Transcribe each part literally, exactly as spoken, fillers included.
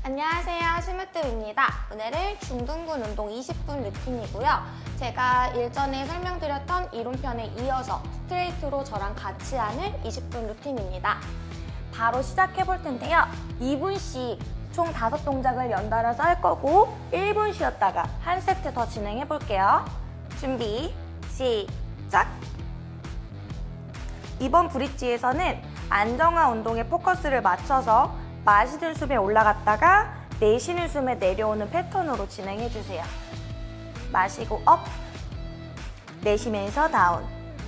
안녕하세요, 심으뜸입니다. 오늘은 중둔근 운동 이십 분 루틴이고요. 제가 일전에 설명드렸던 이론편에 이어서 스트레이트로 저랑 같이 하는 이십 분 루틴입니다. 바로 시작해 볼 텐데요. 이 분씩 총 다섯 동작을 연달아서 할 거고 일 분 쉬었다가 한 세트 더 진행해 볼게요. 준비, 시작! 이번 브릿지에서는 안정화 운동에 포커스를 맞춰서 마시는 숨에 올라갔다가 내쉬는 숨에 내려오는 패턴으로 진행해주세요. 마시고 업, 내쉬면서 다운.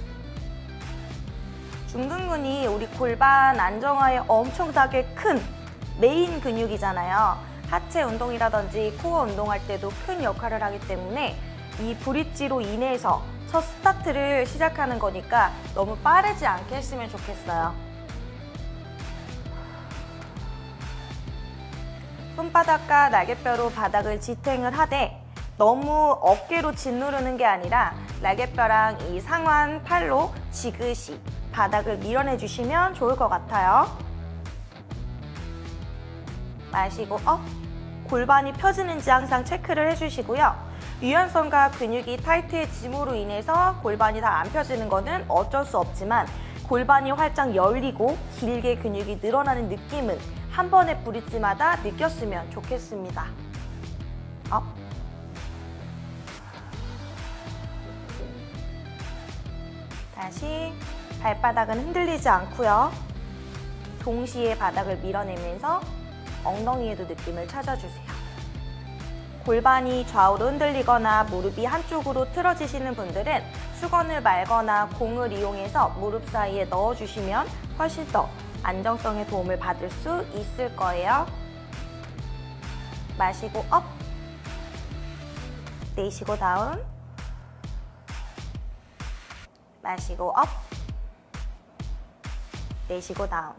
중둔근이 우리 골반 안정화에 엄청나게 큰 메인 근육이잖아요. 하체 운동이라든지 코어 운동할 때도 큰 역할을 하기 때문에 이 브릿지로 인해서 첫 스타트를 시작하는 거니까 너무 빠르지 않게 했으면 좋겠어요. 손바닥과 날개뼈로 바닥을 지탱을 하되 너무 어깨로 짓누르는 게 아니라 날개뼈랑 이 상완 팔로 지그시 바닥을 밀어내 주시면 좋을 것 같아요. 마시고 업, 골반이 펴지는지 항상 체크를 해주시고요. 유연성과 근육이 타이트해짐으로 인해서 골반이 다 안 펴지는 거는 어쩔 수 없지만 골반이 활짝 열리고 길게 근육이 늘어나는 느낌은 한 번의 브릿지마다 느꼈으면 좋겠습니다. 업. 다시 발바닥은 흔들리지 않고요. 동시에 바닥을 밀어내면서 엉덩이에도 느낌을 찾아주세요. 골반이 좌우로 흔들리거나 무릎이 한쪽으로 틀어지시는 분들은 수건을 말거나 공을 이용해서 무릎 사이에 넣어주시면 훨씬 더 안정성에 도움을 받을 수 있을 거예요. 마시고 업, 내쉬고 다운, 마시고 업, 내쉬고 다운.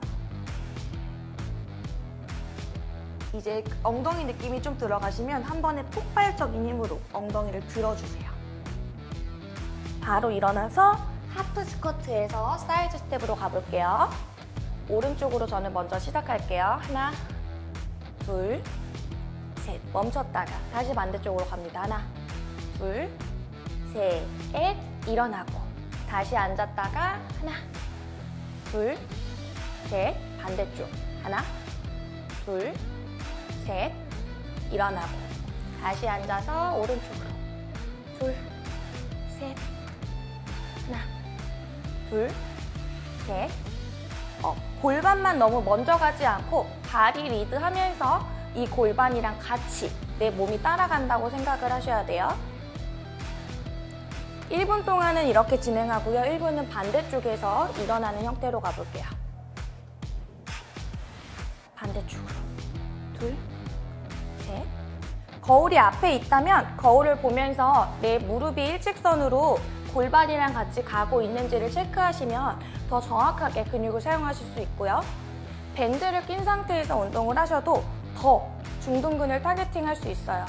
이제 엉덩이 느낌이 좀 들어가시면 한 번에 폭발적인 힘으로 엉덩이를 들어주세요. 바로 일어나서 하프 스쿼트에서 사이드 스텝으로 가볼게요. 오른쪽으로 저는 먼저 시작할게요. 하나, 둘, 셋. 멈췄다가 다시 반대쪽으로 갑니다. 하나, 둘, 셋, 넷. 일어나고 다시 앉았다가 하나, 둘, 셋. 반대쪽. 하나, 둘, 셋. 일어나고 다시 앉아서 오른쪽으로. 둘, 셋. 하나, 둘, 셋. 어, 골반만 너무 먼저 가지 않고 다리 리드하면서 이 골반이랑 같이 내 몸이 따라간다고 생각을 하셔야 돼요. 일 분 동안은 이렇게 진행하고요. 일 분은 반대쪽에서 일어나는 형태로 가볼게요. 반대쪽으로. 둘, 셋. 거울이 앞에 있다면 거울을 보면서 내 무릎이 일직선으로 골반이랑 같이 가고 있는지를 체크하시면 더 정확하게 근육을 사용하실 수 있고요. 밴드를 낀 상태에서 운동을 하셔도 더 중둔근을 타겟팅할 수 있어요.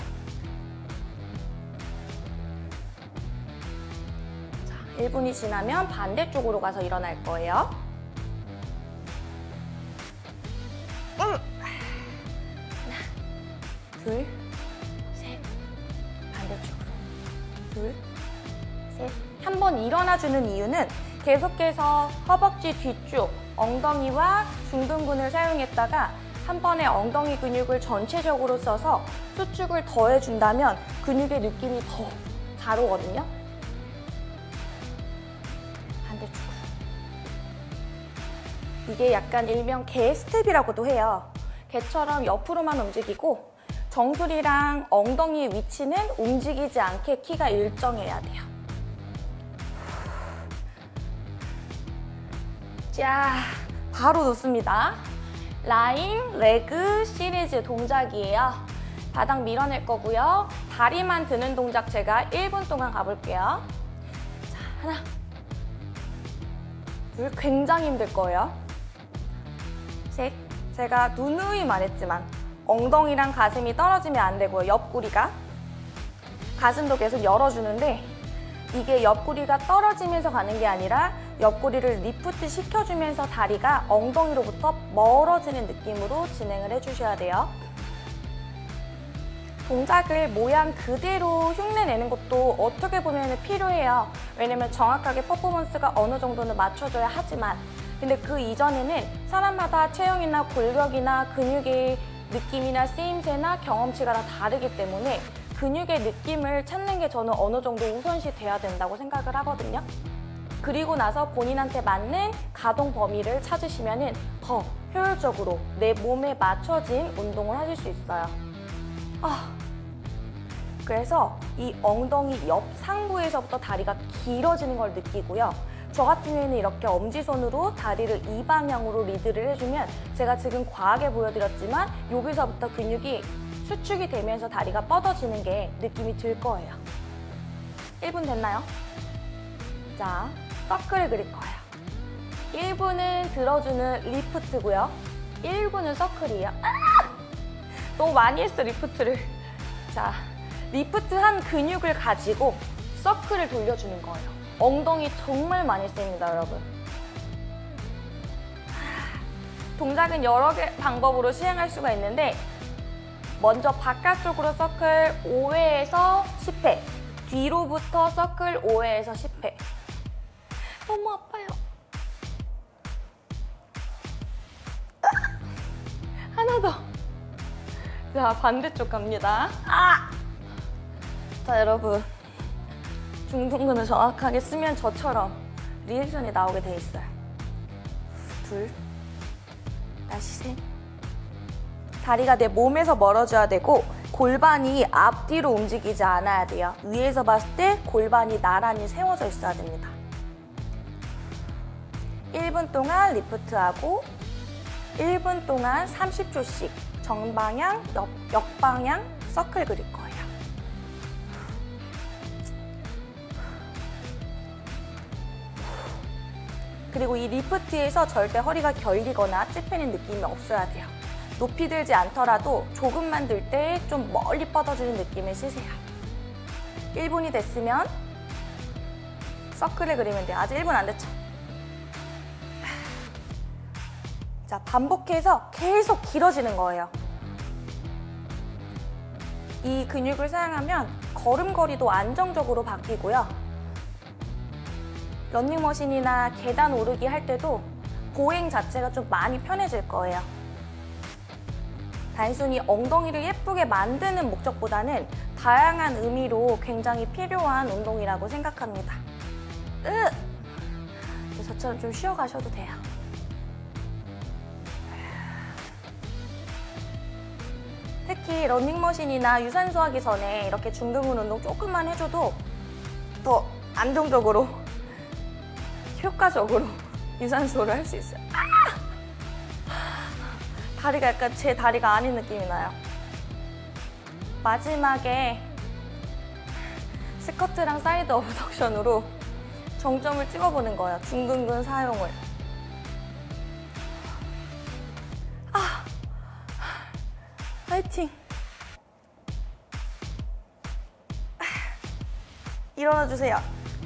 자, 일 분이 지나면 반대쪽으로 가서 일어날 거예요. 하나, 둘, 셋. 반대쪽으로. 둘, 셋. 한 번 일어나주는 이유는 계속해서 허벅지 뒤쪽, 엉덩이와 중둔근을 사용했다가 한 번에 엉덩이 근육을 전체적으로 써서 수축을 더해준다면 근육의 느낌이 더 잘 오거든요. 반대쪽으로. 이게 약간 일명 개 스텝이라고도 해요. 개처럼 옆으로만 움직이고 정수리랑 엉덩이의 위치는 움직이지 않게 키가 일정해야 돼요. 자, 바로 놓습니다. 라인, 레그 시리즈 동작이에요. 바닥 밀어낼 거고요. 다리만 드는 동작 제가 일 분 동안 가볼게요. 자, 하나, 둘, 굉장히 힘들 거예요. 셋, 제가 누누이 말했지만 엉덩이랑 가슴이 떨어지면 안 되고요. 옆구리가. 가슴도 계속 열어주는데 이게 옆구리가 떨어지면서 가는 게 아니라 옆구리를 리프트 시켜주면서 다리가 엉덩이로부터 멀어지는 느낌으로 진행을 해주셔야 돼요. 동작을 모양 그대로 흉내내는 것도 어떻게 보면 필요해요. 왜냐면 정확하게 퍼포먼스가 어느 정도는 맞춰줘야 하지만, 근데 그 이전에는 사람마다 체형이나 골격이나 근육의 느낌이나 쓰임새나 경험치가 다 다르기 때문에 근육의 느낌을 찾는 게 저는 어느 정도 우선시 돼야 된다고 생각을 하거든요. 그리고 나서 본인한테 맞는 가동 범위를 찾으시면 더 효율적으로 내 몸에 맞춰진 운동을 하실 수 있어요. 아, 그래서 이 엉덩이 옆 상부에서부터 다리가 길어지는 걸 느끼고요. 저 같은 경우에는 이렇게 엄지손으로 다리를 이 방향으로 리드를 해주면 제가 지금 과하게 보여드렸지만 여기서부터 근육이 수축이 되면서 다리가 뻗어지는 게 느낌이 들 거예요. 일 분 됐나요? 자, 서클을 그릴 거예요. 일 분은 들어주는 리프트고요. 일 분은 서클이에요. 아! 너무 많이 했어, 리프트를. 자, 리프트 한 근육을 가지고 서클을 돌려주는 거예요. 엉덩이 정말 많이 씁니다, 여러분. 동작은 여러 개 방법으로 시행할 수가 있는데 먼저 바깥쪽으로 서클 오 회에서 십 회, 뒤로부터 서클 오 회에서 십 회. 너무 아파요. 하나 더. 자, 반대쪽 갑니다. 아! 자, 여러분. 중둔근을 정확하게 쓰면 저처럼 리액션이 나오게 돼 있어요. 둘, 다시 셋. 다리가 내 몸에서 멀어져야 되고 골반이 앞뒤로 움직이지 않아야 돼요. 위에서 봤을 때 골반이 나란히 세워져 있어야 됩니다. 일 분 동안 리프트하고 일 분 동안 삼십 초씩 정방향, 옆, 역방향 서클 그릴 거예요. 그리고 이 리프트에서 절대 허리가 결리거나 찝히는 느낌이 없어야 돼요. 높이 들지 않더라도 조금만 들 때 좀 멀리 뻗어주는 느낌을 쓰세요. 일 분이 됐으면 서클을 그리면 돼요. 아직 일 분 안 됐죠? 자, 반복해서 계속 길어지는 거예요. 이 근육을 사용하면 걸음걸이도 안정적으로 바뀌고요. 러닝머신이나 계단 오르기 할 때도 보행 자체가 좀 많이 편해질 거예요. 단순히 엉덩이를 예쁘게 만드는 목적보다는 다양한 의미로 굉장히 필요한 운동이라고 생각합니다. 으! 저처럼 좀 쉬어가셔도 돼요. 특히 러닝머신이나 유산소 하기 전에 이렇게 중둔근 운동 조금만 해줘도 더 안정적으로 효과적으로 유산소를 할 수 있어요. 아! 다리가 약간 제 다리가 아닌 느낌이 나요. 마지막에 스쿼트랑 사이드 어브덕션으로 정점을 찍어보는 거예요. 중둔근 사용을. 아, 파이팅! 일어나주세요.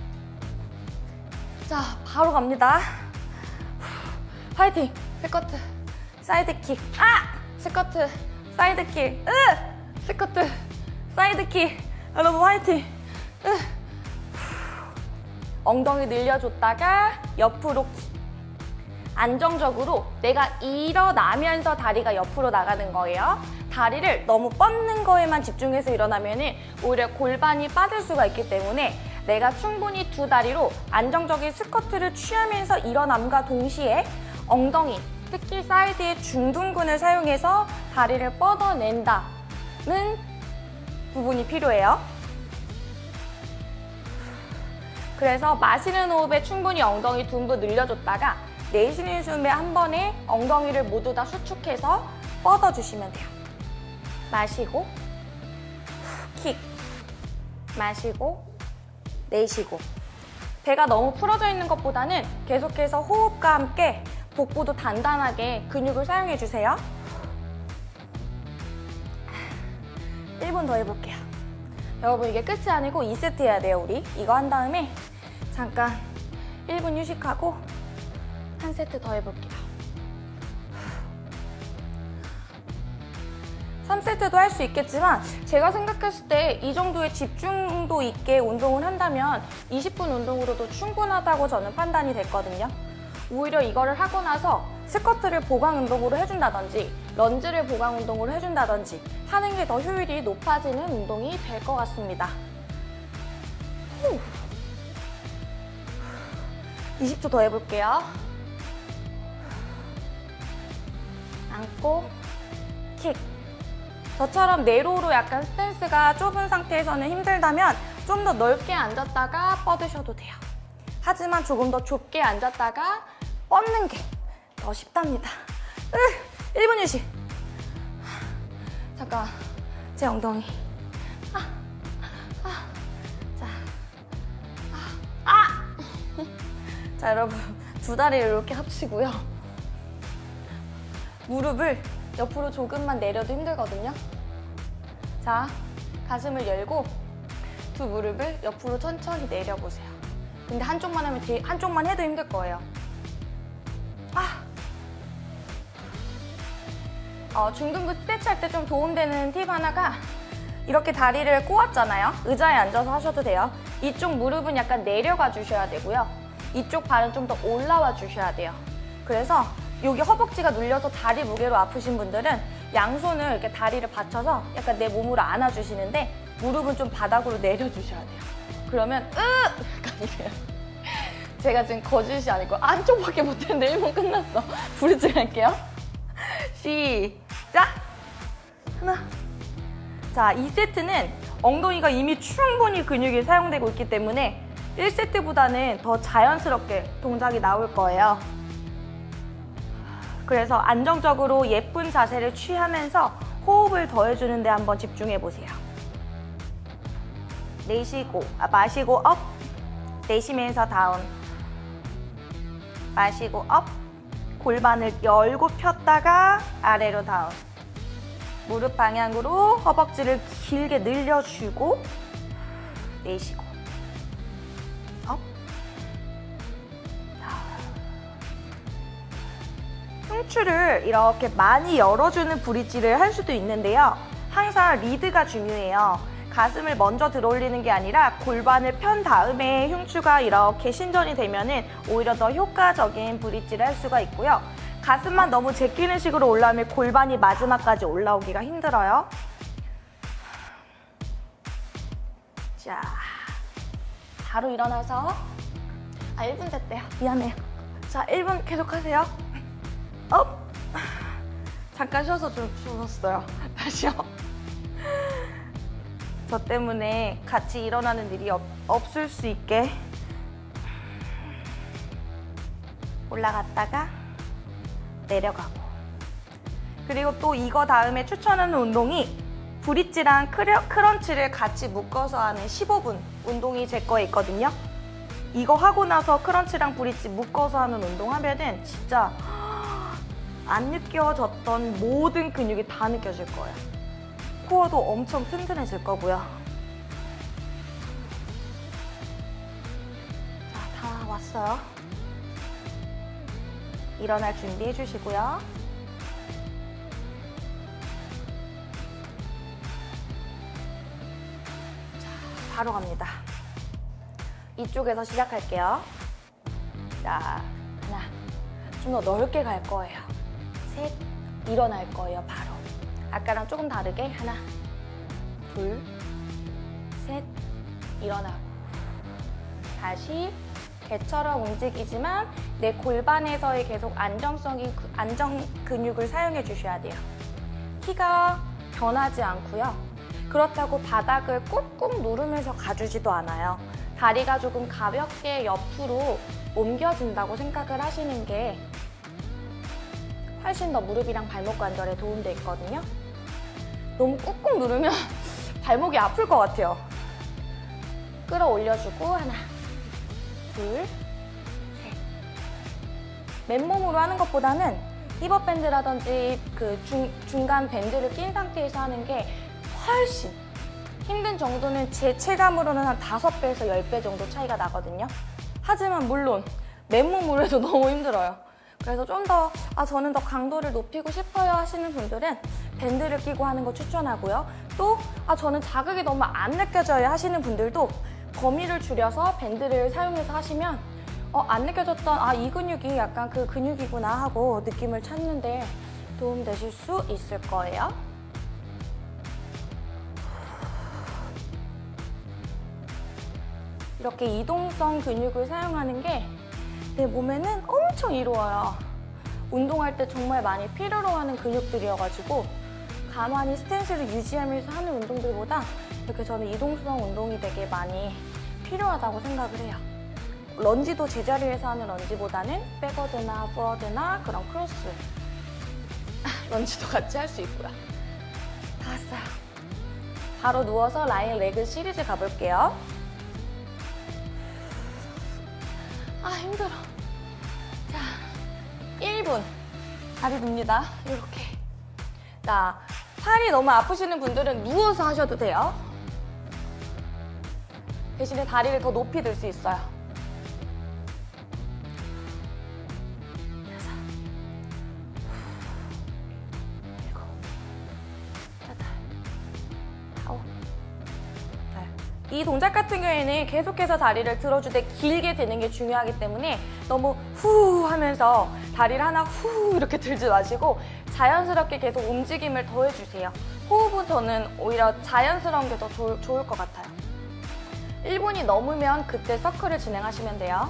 자, 바로 갑니다. 파이팅! 스쿼트, 사이드킥. 아! 스쿼트, 사이드킥. 으! 스쿼트, 사이드킥. 여러분 파이팅! 으! 엉덩이 늘려줬다가 옆으로 킥. 안정적으로 내가 일어나면서 다리가 옆으로 나가는 거예요. 다리를 너무 뻗는 거에만 집중해서 일어나면 오히려 골반이 빠질 수가 있기 때문에 내가 충분히 두 다리로 안정적인 스쿼트를 취하면서 일어남과 동시에 엉덩이, 특히 사이드의 중둔근을 사용해서 다리를 뻗어낸다는 부분이 필요해요. 그래서 마시는 호흡에 충분히 엉덩이 둔부 늘려줬다가 내쉬는 숨에 한 번에 엉덩이를 모두 다 수축해서 뻗어주시면 돼요. 마시고, 킥, 마시고, 내쉬고. 배가 너무 풀어져 있는 것보다는 계속해서 호흡과 함께 복부도 단단하게 근육을 사용해주세요. 일 분 더 해볼게요. 여러분 이게 끝이 아니고 이 세트 해야 돼요, 우리. 이거 한 다음에 잠깐 일 분 휴식하고 한 세트 더 해볼게요. 삼 세트도 할 수 있겠지만 제가 생각했을 때 이 정도의 집중도 있게 운동을 한다면 이십 분 운동으로도 충분하다고 저는 판단이 됐거든요. 오히려 이거를 하고 나서 스쿼트를 보강 운동으로 해준다든지 런지를 보강 운동으로 해준다든지 하는 게 더 효율이 높아지는 운동이 될 것 같습니다. 후. 이십 초 더 해볼게요. 안고 킥. 저처럼 내로우로 약간 스탠스가 좁은 상태에서는 힘들다면 좀 더 넓게 앉았다가 뻗으셔도 돼요. 하지만 조금 더 좁게 앉았다가 뻗는 게 더 쉽답니다. 으, 일 분 휴식. 잠깐, 제 엉덩이. 아, 아, 자, 아, 아. 자, 여러분, 두 다리를 이렇게 합치고요. 무릎을 옆으로 조금만 내려도 힘들거든요. 자, 가슴을 열고 두 무릎을 옆으로 천천히 내려보세요. 근데 한쪽만 하면 되게, 한쪽만 해도 힘들 거예요. 아. 어, 중둔부 스트레치 할 때 좀 도움되는 팁 하나가 이렇게 다리를 꼬았잖아요. 의자에 앉아서 하셔도 돼요. 이쪽 무릎은 약간 내려가 주셔야 되고요. 이쪽 발은 좀 더 올라와 주셔야 돼요. 그래서 여기 허벅지가 눌려서 다리 무게로 아프신 분들은 양손을 이렇게 다리를 받쳐서 약간 내 몸으로 안아주시는데 무릎은 좀 바닥으로 내려주셔야 돼요. 그러면 으! 약간 이래요. 제가 지금 거짓이 아니고 안쪽밖에 못했는데 일 분 끝났어. 브릿지 갈게요. 시작! 하나. 자, 이 세트는 엉덩이가 이미 충분히 근육이 사용되고 있기 때문에 일 세트보다는 더 자연스럽게 동작이 나올 거예요. 그래서 안정적으로 예쁜 자세를 취하면서 호흡을 더해주는 데 한번 집중해보세요. 내쉬고, 아, 마시고 업, 내쉬면서 다운. 마시고 업, 골반을 열고 폈다가 아래로 다운. 무릎 방향으로 허벅지를 길게 늘려주고 내쉬고 업, 흉추를 이렇게 많이 열어주는 브릿지를 할 수도 있는데요. 항상 리드가 중요해요. 가슴을 먼저 들어올리는 게 아니라 골반을 편 다음에 흉추가 이렇게 신전이 되면은 오히려 더 효과적인 브릿지를 할 수가 있고요. 가슴만 너무 제끼는 식으로 올라오면 골반이 마지막까지 올라오기가 힘들어요. 자, 바로 일어나서 아, 일 분 됐대요. 미안해요. 자, 일 분 계속 하세요. 업! 잠깐 쉬어서 좀 죽었어요. 다시요. 저 때문에 같이 일어나는 일이 없, 없을 수 있게 올라갔다가 내려가고. 그리고 또 이거 다음에 추천하는 운동이 브릿지랑 크러, 크런치를 같이 묶어서 하는 십오 분 운동이 제 거에 있거든요. 이거 하고 나서 크런치랑 브릿지 묶어서 하는 운동 하면은 진짜 안 느껴졌던 모든 근육이 다 느껴질 거예요. 코어도 엄청 튼튼해질 거고요. 자, 다 왔어요. 일어날 준비해 주시고요. 자, 바로 갑니다. 이쪽에서 시작할게요. 자, 하나. 좀 더 넓게 갈 거예요. 셋. 일어날 거예요, 바로. 아까랑 조금 다르게 하나, 둘, 셋, 일어나고 다시 개처럼 움직이지만 내 골반에서의 계속 안정성이 안정 근육을 사용해 주셔야 돼요. 키가 변하지 않고요. 그렇다고 바닥을 꾹꾹 누르면서 가주지도 않아요. 다리가 조금 가볍게 옆으로 옮겨진다고 생각을 하시는 게 훨씬 더 무릎이랑 발목 관절에 도움돼 있거든요. 너무 꾹꾹 누르면 발목이 아플 것 같아요. 끌어올려주고 하나, 둘, 셋. 맨몸으로 하는 것보다는 힙업밴드라든지 그 중, 중간 밴드를 낀 상태에서 하는 게 훨씬 힘든 정도는 제 체감으로는 한 다섯 배에서 열 배 정도 차이가 나거든요. 하지만 물론 맨몸으로 해도 너무 힘들어요. 그래서 좀 더 아, 저는 더 강도를 높이고 싶어요 하시는 분들은 밴드를 끼고 하는 거 추천하고요. 또 아, 저는 자극이 너무 안 느껴져요 하시는 분들도 범위를 줄여서 밴드를 사용해서 하시면 어, 안 느껴졌던 아, 이 근육이 약간 그 근육이구나 하고 느낌을 찾는데 도움 되실 수 있을 거예요. 이렇게 이동성 근육을 사용하는 게 내 몸에는 엄청 이로워요. 운동할 때 정말 많이 필요로 하는 근육들이어가지고 가만히 스탠스를 유지하면서 하는 운동들보다 이렇게 저는 이동성 운동이 되게 많이 필요하다고 생각을 해요. 런지도 제자리에서 하는 런지보다는 백워드나 포워드나 그런 크로스 런지도 같이 할 수 있고요. 다 왔어요. 바로 누워서 라인 레그 시리즈 가볼게요. 아, 힘들어. 자, 일 분 다리 눕니다. 이렇게. 자, 팔이 너무 아프시는 분들은 누워서 하셔도 돼요. 대신에 다리를 더 높이 들 수 있어요. 여섯, 일곱, 여덟, 아홉, 열. 이 동작 같은 경우에는 계속해서 다리를 들어줄 때 길게 드는 게 중요하기 때문에 너무 후 하면서 다리를 하나 후 이렇게 들지 마시고 자연스럽게 계속 움직임을 더해주세요. 호흡은 저는 오히려 자연스러운 게 더 좋을 것 같아요. 일 분이 넘으면 그때 서클을 진행하시면 돼요.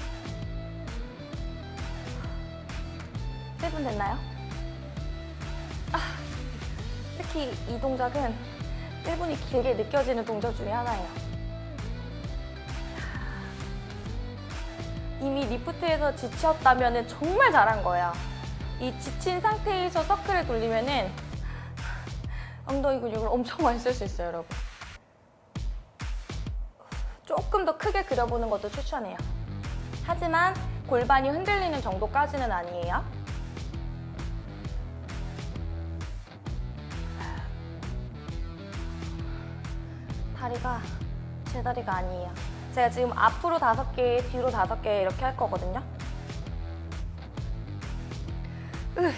세 분 됐나요? 아, 특히 이 동작은 일 분이 길게 느껴지는 동작 중에 하나예요. 이미 리프트에서 지쳤다면 정말 잘한 거예요. 이 지친 상태에서 서클을 돌리면 엉덩이 근육을 엄청 많이 쓸 수 있어요, 여러분. 조금 더 크게 그려보는 것도 추천해요. 하지만 골반이 흔들리는 정도까지는 아니에요. 다리가 제 다리가 아니에요. 제가 지금 앞으로 다섯 개, 뒤로 다섯 개 이렇게 할 거거든요. 으.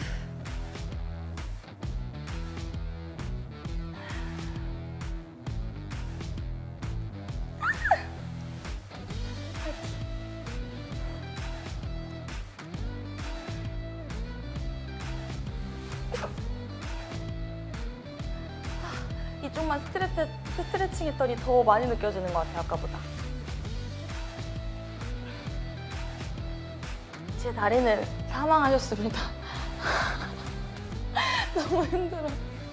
이쪽만 스트레치, 스트레칭 했더니 더 많이 느껴지는 것 같아요, 아까보다. 제 다리는 사망하셨습니다. 너무 힘들어.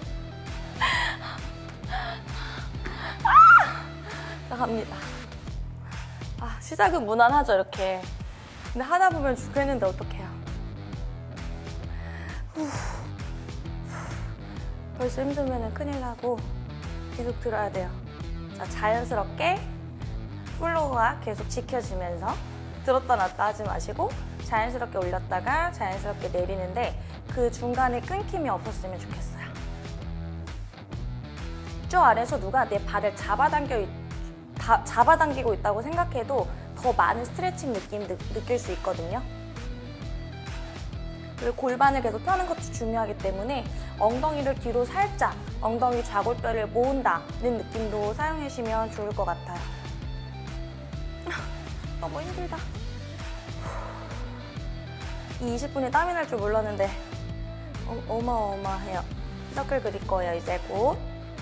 아! 자, 갑니다. 아, 시작은 무난하죠, 이렇게. 근데 하다 보면 죽겠는데 어떡해요. 후. 벌써 힘들면 큰일 나고 계속 들어야 돼요. 자, 자연스럽게 플로우가 계속 지켜지면서 들었다 놨다 하지 마시고 자연스럽게 올렸다가 자연스럽게 내리는데 그 중간에 끊김이 없었으면 좋겠어요. 저 아래에서 누가 내 발을 잡아당겨, 다, 잡아당기고 있다고 생각해도 더 많은 스트레칭 느낌 느, 느낄 수 있거든요. 그리고 골반을 계속 펴는 것도 중요하기 때문에 엉덩이를 뒤로 살짝 엉덩이 좌골뼈를 모은다는 느낌도 사용하시면 좋을 것 같아요. 너무 힘들다. 이 이십 분이 땀이 날 줄 몰랐는데 어, 어마어마해요. 서클 그릴 거예요, 이제 곧.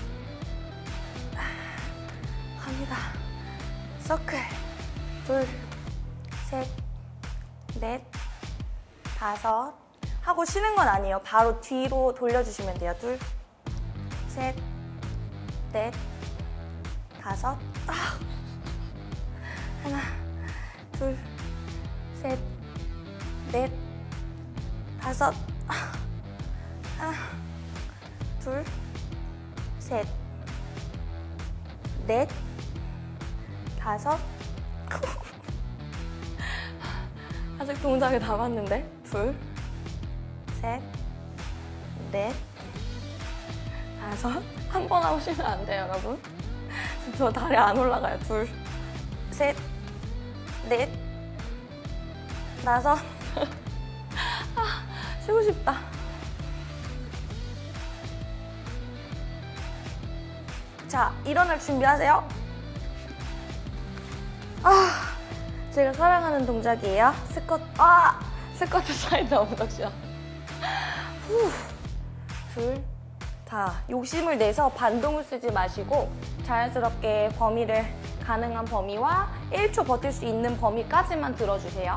갑니다. 서클. 둘, 셋, 넷, 다섯. 하고 쉬는 건 아니에요. 바로 뒤로 돌려주시면 돼요. 둘, 셋, 넷, 다섯. 아. 하나, 둘, 셋, 넷, 다섯. 아. 하나, 둘, 셋, 넷, 다섯. 아직 동작이 남았는데? 둘, 셋, 넷, 다섯. 한 번 하고 쉬면 안 돼요, 여러분. 저 다리 안 올라가요. 둘, 셋, 넷, 다섯. 쉬고 싶다. 자, 일어날 준비하세요. 아, 제가 사랑하는 동작이에요. 스쿼트, 아! 스쿼트 사이드 어브덕션. 후, 둘, 다. 욕심을 내서 반동을 쓰지 마시고 자연스럽게 범위를, 가능한 범위와 일 초 버틸 수 있는 범위까지만 들어주세요.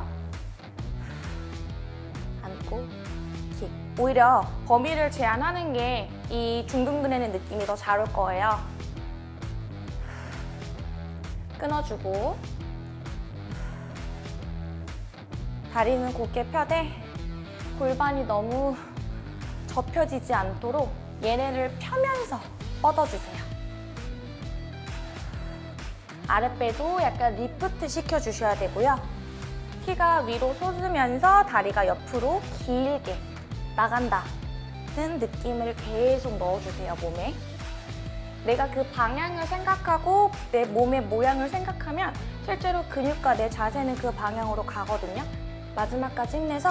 앉고, 킥. 오히려 범위를 제한하는 게 이 중둔근에는 느낌이 더 잘 올 거예요. 끊어주고, 다리는 곧게 펴되 골반이 너무 접혀지지 않도록 얘네를 펴면서 뻗어주세요. 아랫배도 약간 리프트 시켜주셔야 되고요. 키가 위로 솟으면서 다리가 옆으로 길게 나간다는 느낌을 계속 넣어주세요, 몸에. 내가 그 방향을 생각하고 내 몸의 모양을 생각하면 실제로 근육과 내 자세는 그 방향으로 가거든요. 마지막까지 힘내서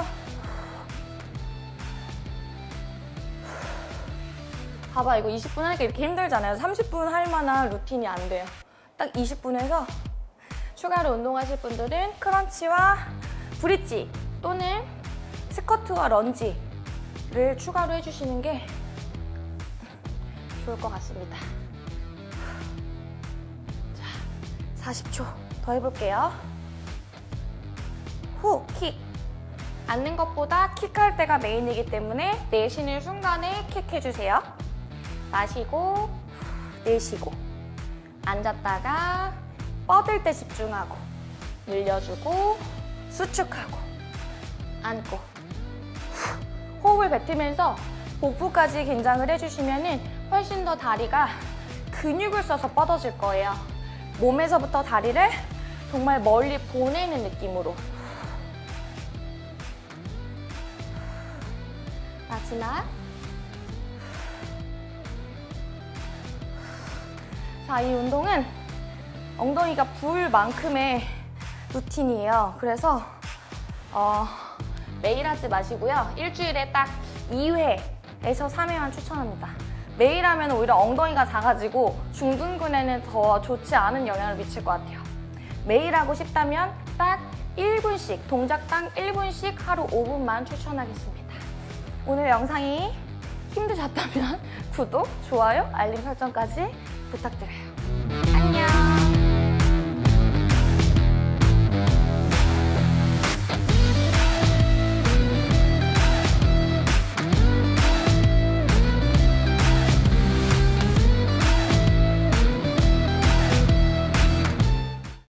봐봐, 이거 이십 분 하니까 이렇게 힘들잖아요. 삼십 분 할 만한 루틴이 안 돼요. 딱 이십 분에서 추가로 운동하실 분들은 크런치와 브릿지 또는 스쿼트와 런지를 추가로 해주시는 게 좋을 것 같습니다. 자, 사십 초 더 해볼게요. 후, 킥. 앉는 것보다 킥할 때가 메인이기 때문에 내쉬는 순간에 킥해주세요. 마시고, 내쉬고. 앉았다가 뻗을 때 집중하고, 늘려주고, 수축하고, 앉고. 호흡을 뱉으면서 복부까지 긴장을 해주시면 훨씬 더 다리가 근육을 써서 뻗어질 거예요. 몸에서부터 다리를 정말 멀리 보내는 느낌으로. 마지막. 자, 이 운동은 엉덩이가 부을 만큼의 루틴이에요. 그래서 어, 매일 하지 마시고요. 일주일에 딱 이 회에서 삼 회만 추천합니다. 매일 하면 오히려 엉덩이가 작아지고 중둔근에는 더 좋지 않은 영향을 미칠 것 같아요. 매일 하고 싶다면 딱 일 분씩, 동작당 일 분씩 하루 오 분만 추천하겠습니다. 오늘 영상이 힘드셨다면 구독, 좋아요, 알림 설정까지 부탁드려요.